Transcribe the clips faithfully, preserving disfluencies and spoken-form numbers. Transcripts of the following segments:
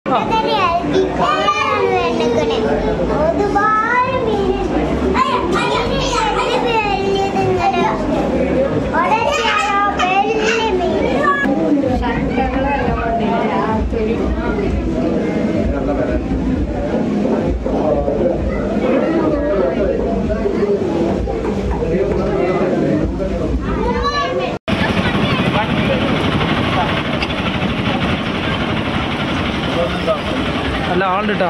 നല്ല ആളുണ്ടാ.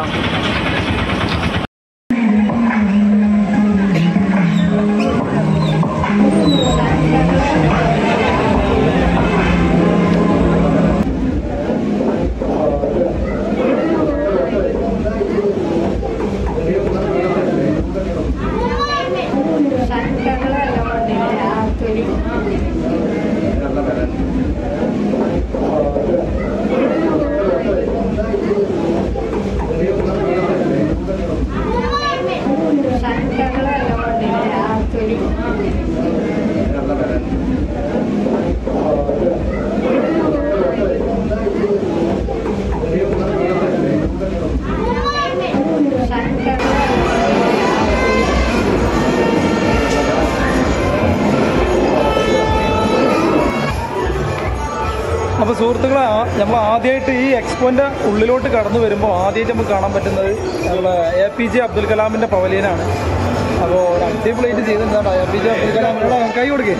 അപ്പോൾ സുഹൃത്തുക്കളെ, നമ്മൾ ആദ്യമായിട്ട് ഈ എക്സ്പോൻ്റെ ഉള്ളിലോട്ട് കടന്നു വരുമ്പോൾ ആദ്യമായിട്ട് നമുക്ക് കാണാൻ പറ്റുന്നത് നമ്മളെ എ പി ജെ അബ്ദുൽ കലാമിൻ്റെ പവലിയനാണ്. അപ്പോൾ ഒരു അടിപൊളിയായിട്ട് ചെയ്തിട്ടുണ്ടാണ് എ പി ജെ അബ്ദുൽ കലാമിനോട് കൈ കൊടുക്കേ.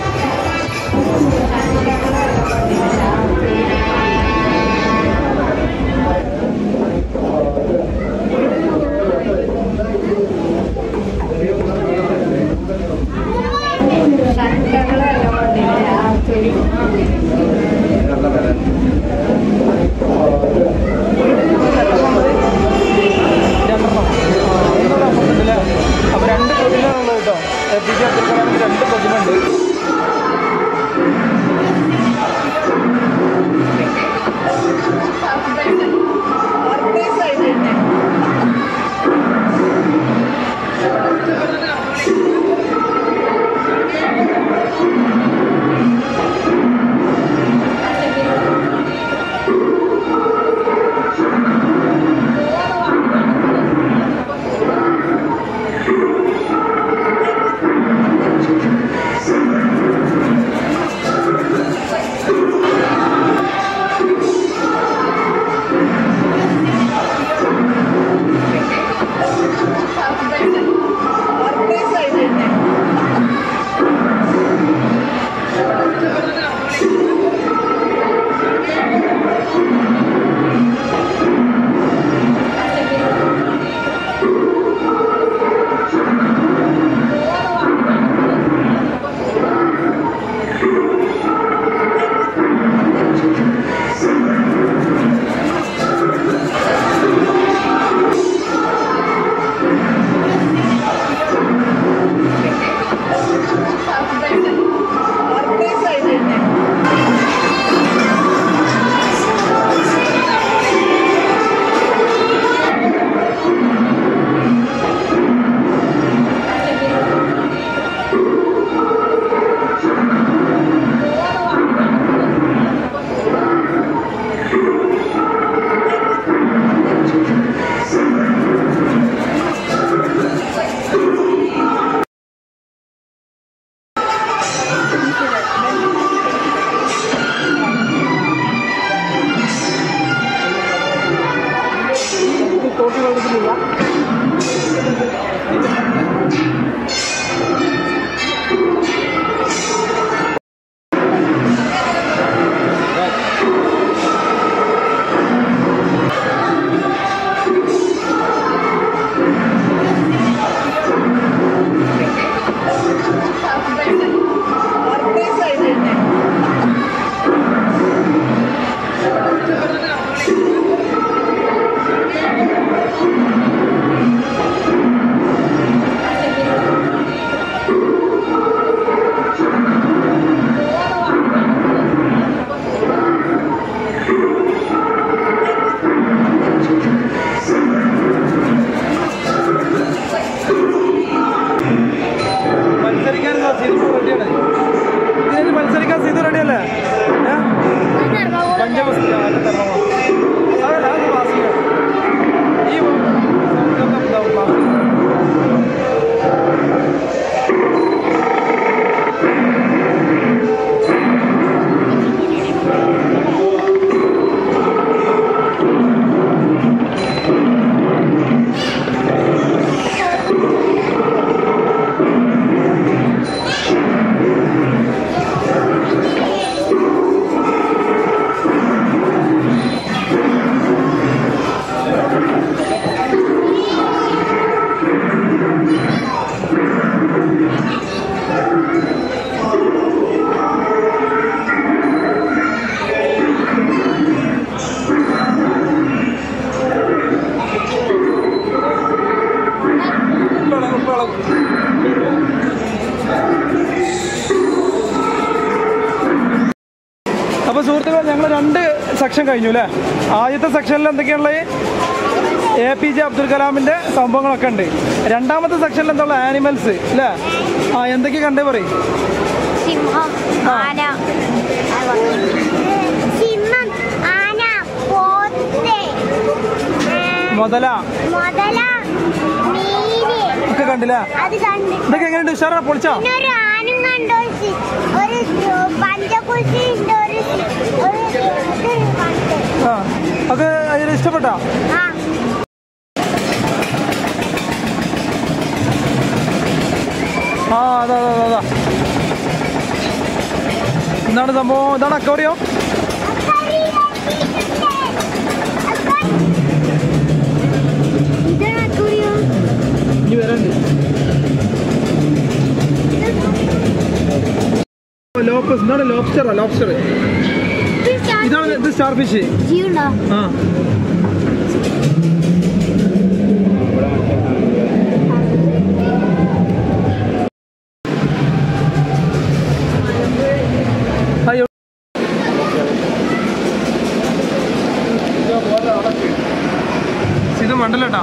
അപ്പോൾ രണ്ട് പ്രതിമകളുള്ളത് കേട്ടോ. എ പി ജെ അബ്ദുൽ കലാമിന് രണ്ട് പ്രതിമ ഉണ്ട്. സെക്ഷൻ കഴിഞ്ഞു അല്ലേ? ആദ്യത്തെ സെക്ഷനിൽ എന്തൊക്കെയാണുള്ളത്? എ പി ജെ അബ്ദുൽ കലാമിൻ്റെ സംഭവങ്ങളൊക്കെ ഉണ്ട്. രണ്ടാമത്തെ സെക്ഷനിൽ എന്നുള്ള ആനിമൽസ് അല്ലേ? ആ എന്തൊക്കെ കണ്ടേ പറയും? സിംഹം, ആന, സിംഹം, ആന, പോത്ത്, മുതല മുതല, മീന് ഒക്കെ കണ്ടില്ല? ഇതൊക്കെ എങ്ങനെയുണ്ട്? ഉഷാറാ? പൊളിച്ചാ? ഒരു ആനും കണ്ടോ, ഒരു പഞ്ചകുരിശി ഉണ്ട്, ഒരു ആ ഒക്കെ അതിൽ ഇഷ്ടപ്പെട്ടോ? ആ അതാ അതാ അതാ എന്താണ് സംഭവം? ഇതാണ് അക്വേറിയം. ഇനി വരണ്ട് ലോപ്പസ്. എന്താണ്? ലോബ്സ്റ്ററാ? ലോബ്സ്റ്റർ. ഇതാണ് ഇത് സ്റ്റാർ ഫിഷ്. ആ ഇത് മണ്ടലട്ടാ.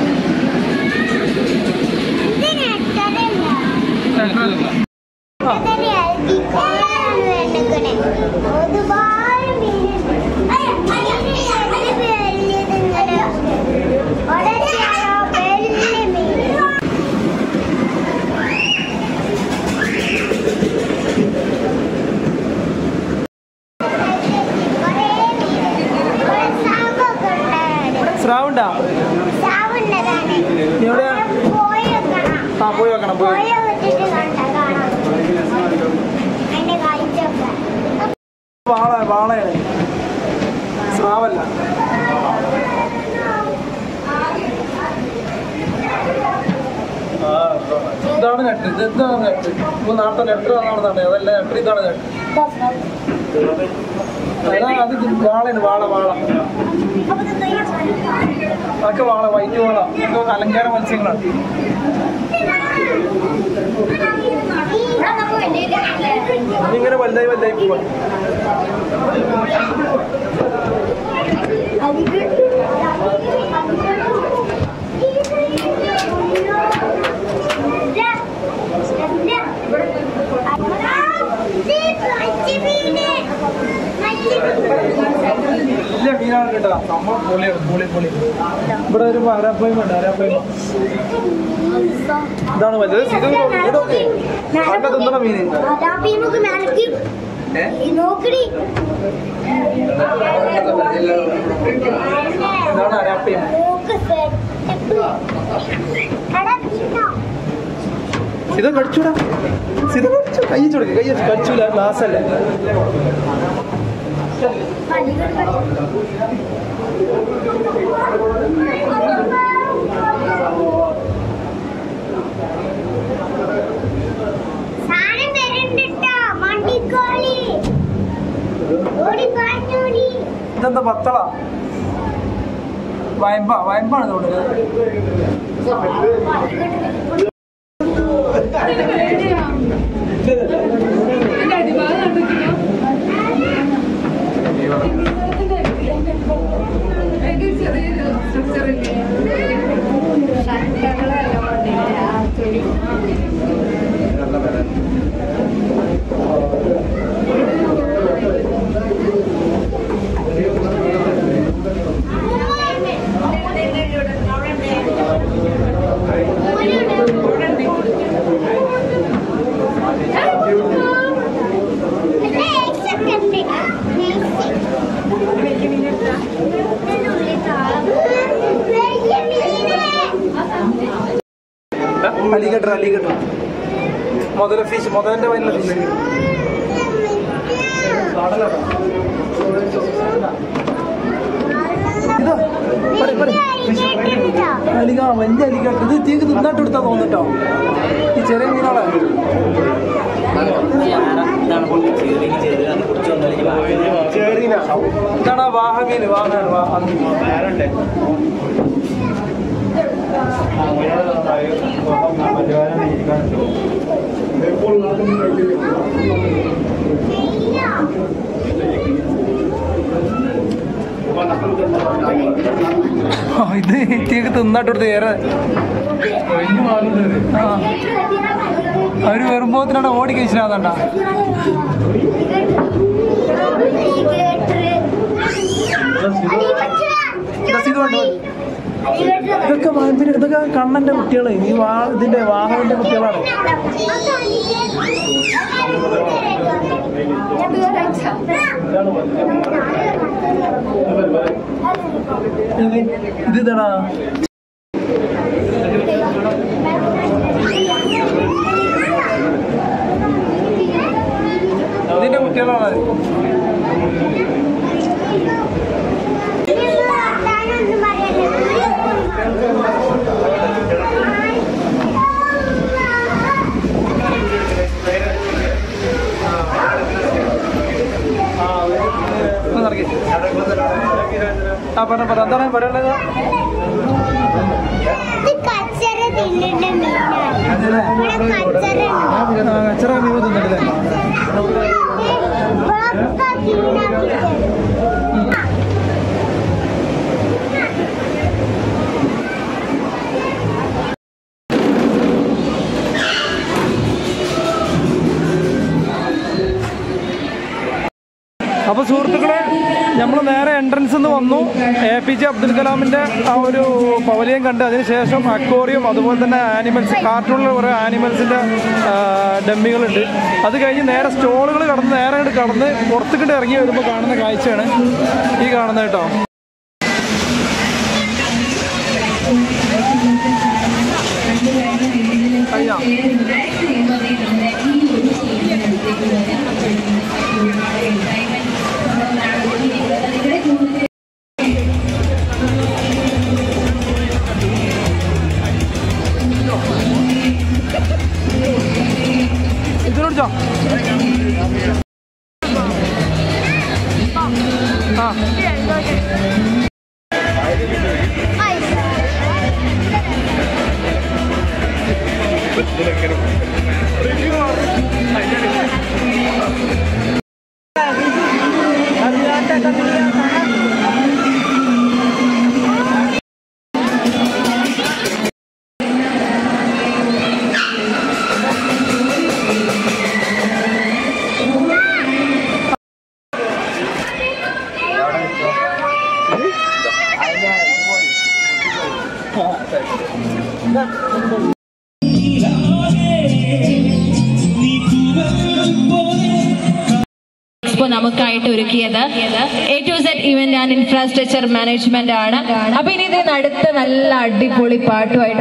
സ്രാവുണ്ടാ? എവിടെ? ആ പോയി വെക്കണം. പോയി വാള വാളയാണ്, സ്രാവല്ല. ഇതാണ് നെട്ട്. ഇത് എന്താണ് നെട്ട്? ഇപ്പൊ നാട്ടിലെ നെട്ട് ആണെന്നാണ്. അതല്ല നെട്ട്. ഇതാണ് നെട്ട്. അതാ അത് വാളയാണ്. വാള വാള അതൊക്കെ വാള. വൈറ്റ് വാള. ഇതൊക്കെ അലങ്കാര മത്സ്യങ്ങളാണ്. ഇങ്ങനെ വലുതായി വലുതായി പോവാ. ഇല്ല മീനാണ് കേട്ടോ. നമ്മൾ പൊളിയാണ്. പൊളി പൊളി. ഇവിടെ ഒരു അരാപ്പയും ഉണ്ട്. അരാപ്പയും ഇതാണ് വലുത്. ഇത് നല്ല തിന്നണ മീന്. ഇതാണ് അരാപ്പയും. ഇത് കടിച്ചൂടാ. ഇത് കടിച്ചു. കൈ ചുടക്ക്. കൈ കടിച്ചൂല. ഗ്ലാസ് അല്ലേ? ഇതെന്താ പത്തള? വയമ്പ. വയമ്പാണ് തോന്നുന്നത്. അലിഗഡർ. അലിഗഡർ മുതല ഫിഷ്. മുതലിന്റെ വയലുള്ള ഫിഷ്. അലിക വലിയ അലിഗഡർ. ഇത് തീക്ക് തിന്നാട്ട് എടുത്താൽ തോന്നിട്ടോ. ഈ ചെറിയ മീനാളെ ഇതാണ് വാഹമീൻ. വാഹനാണ്. വാഹമീൻ. ഇത് എത്തിയൊക്കെ തിന്നാട്ട് കൊടുത്ത് ഏറെ അവര് വരുമ്പോത്തിനാണ് ഓടി കഴിച്ചിനാതണ്ട. ഇതൊക്കെ ഇതൊക്കെ കണ്ണന്റെ കുട്ടികള്, ഈ വാ ഇതിന്റെ വാഹനന്റെ കുട്ടികളാണ്. ഇത് ഇതാടാ ഇതിന്റെ കുട്ടികളാണ്. ആ പറഞ്ഞ പറ എന്താണ് പറയുള്ളത്? കച്ചറ മീൻ തിന്നിട്ടില്ലേ? അപ്പോൾ സുഹൃത്തുക്കളെ, നമ്മൾ നേരെ എൻട്രൻസ് നിന്ന് വന്നു. എ പി ജെ അബ്ദുൽ കലാമിൻ്റെ ആ ഒരു പവലിയൻ കണ്ട് അതിനുശേഷം അക്വേറിയം, അതുപോലെ തന്നെ ആനിമൽസ്, കാർട്ടൂണിലെ കുറേ ആനിമൽസിൻ്റെ ഡമ്മികളുണ്ട്. അത് കഴിഞ്ഞ് നേരെ സ്റ്റോളുകൾ കടന്ന് നേരെ അങ്ങോട്ട് കടന്ന് പുറത്തേക്കിട്ട് ഇറങ്ങി വരുമ്പോൾ കാണുന്ന കാഴ്ചയാണ് ഈ കാണുന്നത് കേട്ടോ. ഇതിനോട് ചോ ആ എക്സ്പോ നമുക്കായിട്ട് ഒരുക്കിയത് A to Z event and infrastructure management ആണ്. അപ്പൊ ഇനി ഇതിന് അടുത്ത നല്ല അടിപൊളി പാട്ടുമായിട്ട്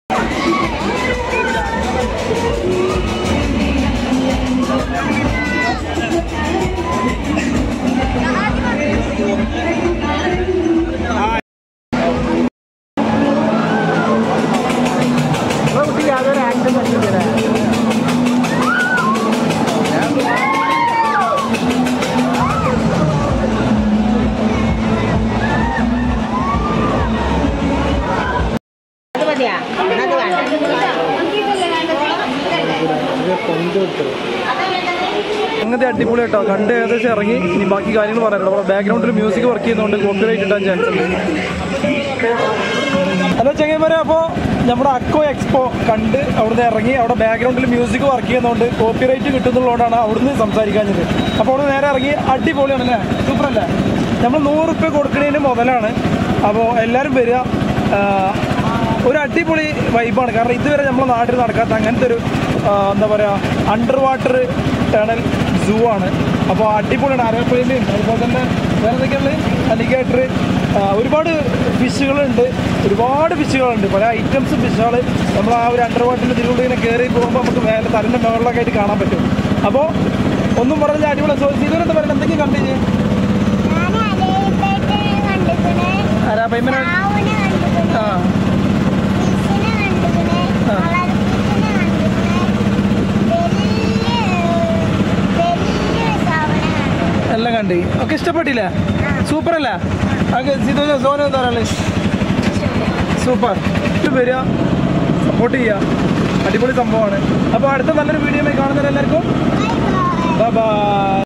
അങ്ങനത്തെ അടിപൊളി കേട്ടോ. കണ്ട് ഏകദേശം ഇറങ്ങി. ഇനി ബാക്കി കാര്യങ്ങൾ പറയാനുള്ളൂ. നമ്മുടെ ബാക്ക്ഗ്രൗണ്ടിൽ മ്യൂസിക് വർക്ക് ചെയ്യുന്നതുകൊണ്ട് കോപ്പിറൈറ്റ് കിട്ടാൻ ചാൻസ് ഉണ്ട്. ഹലോ ചങ്ങന്മാരെ, അപ്പോൾ നമ്മുടെ അക്വ എക്സ്പോ കണ്ട് അവിടുന്ന് ഇറങ്ങി. അവിടെ ബാക്ക്ഗ്രൗണ്ടിൽ മ്യൂസിക് വർക്ക് ചെയ്യുന്നതുകൊണ്ട് കോപ്പിറൈറ്റ് കിട്ടുന്നതുകൊണ്ടാണ് അവിടുന്ന് സംസാരിക്കാഞ്ഞത്. അപ്പോൾ അവിടെ നേരെ ഇറങ്ങി. അടിപൊളിയാണ് അല്ലേ? സൂപ്പറല്ലേ? നമ്മൾ നൂറ് റുപ്യ കൊടുക്കുന്നതിന് മുതലാണ്. അപ്പോൾ എല്ലാവരും വരിക. ഒരു അടിപൊളി വൈബാണ്. കാരണം ഇതുവരെ നമ്മുടെ നാട്ടിൽ നടക്കാത്ത അങ്ങനത്തെ ഒരു എന്താ പറയുക അണ്ടർ വാട്ടർ ടണൽ സൂ ആണ്. അപ്പോൾ അടിപൊളിയാണ്. അരപ്പയിലും അതുപോലെ തന്നെ വേറെ എന്തൊക്കെയുള്ളത്, അലിഗേറ്റർ, ഒരുപാട് ഫിഷുകളുണ്ട്. ഒരുപാട് ഫിഷുകളുണ്ട്, പല ഐറ്റംസ് ഫിഷുകൾ. നമ്മൾ ആ ഒരു അണ്ടർ വാട്ടറിൻ്റെ ഇതിലൂടെ ഇങ്ങനെ കയറി പോകുമ്പോൾ നമുക്ക് മേലെ തലൻ്റെ മുകളിലൊക്കെ ആയിട്ട് കാണാൻ പറ്റും. അപ്പോൾ ഒന്നും പറഞ്ഞ അടിപൊളി. ഇതുവരെന്താ പറയുന്നത്? എന്തെങ്കിലും കണ്ടില്ലേ? അരാപ്പയ്മന ആ എല്ലാം കണ്ട്. ഒക്കെ ഇഷ്ടപ്പെട്ടില്ലേ? സൂപ്പർ അല്ലേ? അതൊക്കെ സോന എന്താ പറയുക? സൂപ്പർ. വരിക, സപ്പോർട്ട് ചെയ്യുക. അടിപൊളി സംഭവമാണ്. അപ്പോൾ അടുത്ത നല്ലൊരു വീഡിയോ കാണുന്നവരെല്ലാവർക്കും ബൈ ബൈ.